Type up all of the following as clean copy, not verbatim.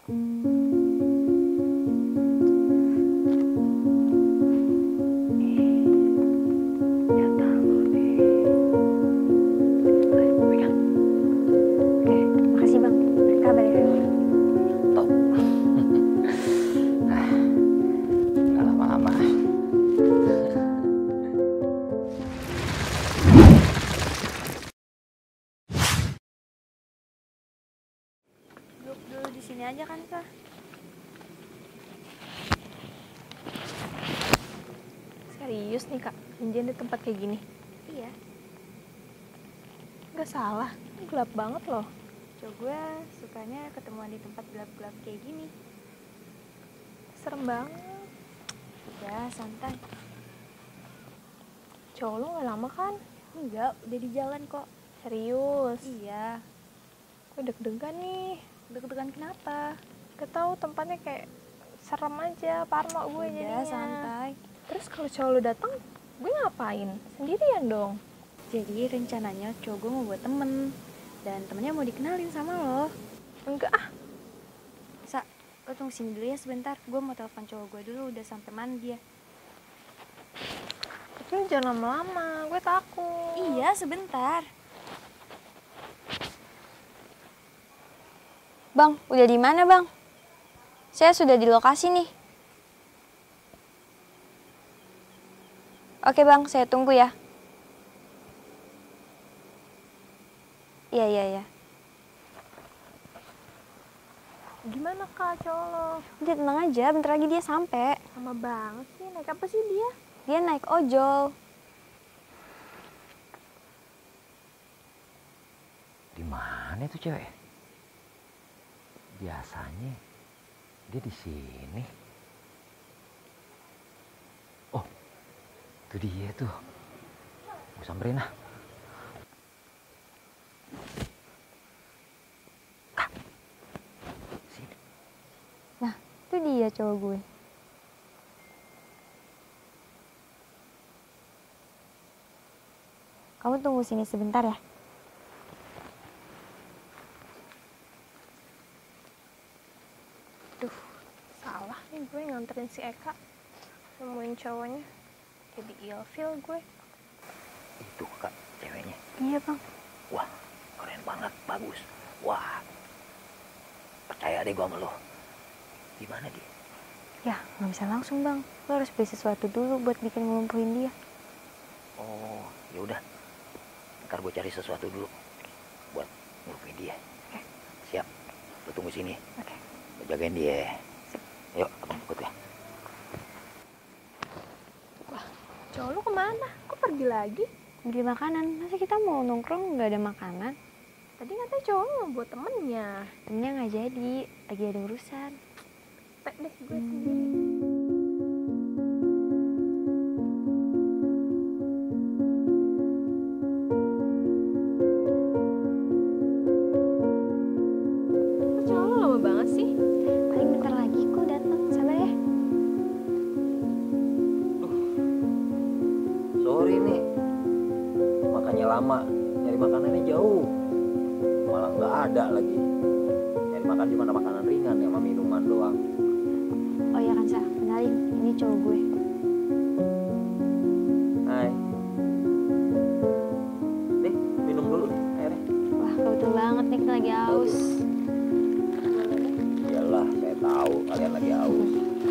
Makasih bang, berkabar ya. Top. Nggak lama-lama. Duduk dulu di sini aja kan kak. Serius nih kak, janjian di tempat kayak gini? Iya, Gak salah, gelap banget loh. cowok gue sukanya ketemuan di tempat gelap-gelap kayak gini. Serem banget. Udah santai. Cowok lo gak lama kan? Enggak, udah di jalan kok. Serius? Iya. Gue deg-degan nih. Deg-degan kenapa? Gak tahu tempatnya kayak serem aja, parno gue Udah jadinya. santai. Terus kalau cowok lo datang, gue ngapain? Sendirian dong. Jadi rencananya cowok gue mau buat temen. Dan temennya mau dikenalin sama lo. Enggak ah, Sa, lo tunggu sini dulu ya sebentar. Gue mau telepon cowok gue dulu, udah sampai mana dia. tapi lo jangan lama-lama, gue takut. Iya, sebentar. Bang, udah di mana bang? Saya sudah di lokasi nih. Oke bang, saya tunggu ya. Iya, iya, iya. Gimana kak cowok lo? Udah tenang aja, bentar lagi dia sampai. Lama banget sih, naik apa sih dia? Dia naik ojol. Di mana itu cewek? Biasanya dia di sini. Oh, itu dia tuh. Gue samperin ah. Kak, sini. Nah, itu dia cowok gue. Kamu tunggu sini sebentar ya. Duh, salah nih gue nganterin si Eka. Nemuin cowoknya. Jadi ilfil gue. Itu kak ceweknya. Iya bang. Wah, keren banget, bagus. Wah, percaya deh gua sama lo. Gimana dia? Ya, nggak bisa langsung bang. Lo harus beli sesuatu dulu buat bikin ngelumpuhin dia. Oh, ya udah. Ntar gue cari sesuatu dulu buat ngelupin dia. Oke. Siap. Lo tunggu sini. Oke. Lo jagain dia. Yuk, abang ikut ya. Cowok lu kemana? Kok pergi lagi? Beli makanan. Masa kita mau nongkrong nggak ada makanan? Tadi katanya cowok mau buat temennya. Temennya nggak jadi. Lagi ada urusan. Pek deh gue sendiri. Kok cowok lu lama banget sih? Paling bentar lagi kok datang. Sabar ya. Sorry nih. Makannya lama. Nyari makanannya jauh. Malah nggak ada lagi. Nyari makan cuma makanan ringan ya sama minuman doang. Oh iya kan, Sa. Kenalin. Ini cowok gue. Hai. Nih, minum dulu airnya. Wah, kebetul banget nih kita lagi haus. Iyalah, saya tahu kalian lagi haus.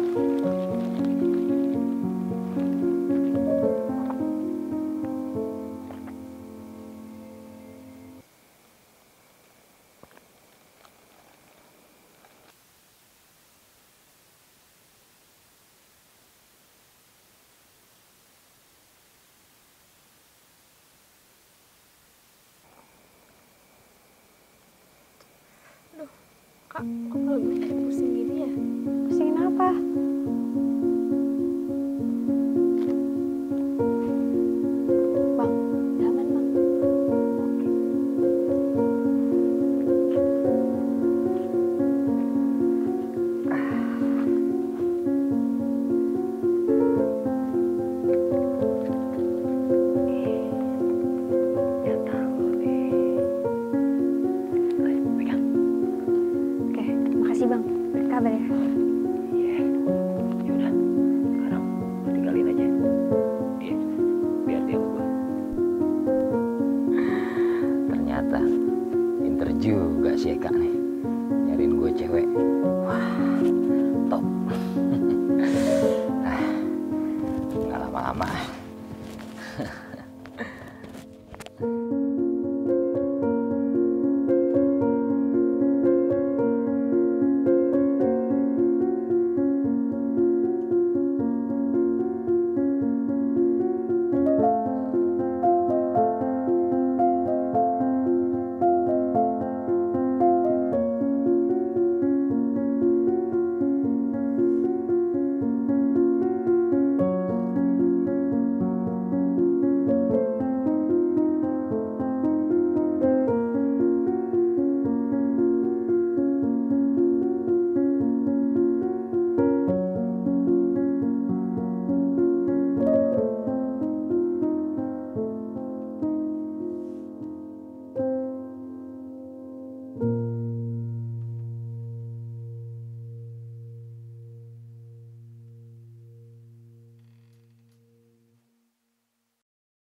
Kak, kok kalau gue kayak pusing gini ya? Pusingin apa? Bang, udah aman bang. Oke, makasih bang. Berkabar ya. Iya. Ya udah. Sekarang gue tinggalin aja. Iya. Biar dia sama gue. Ternyata pinter juga si Eka nih.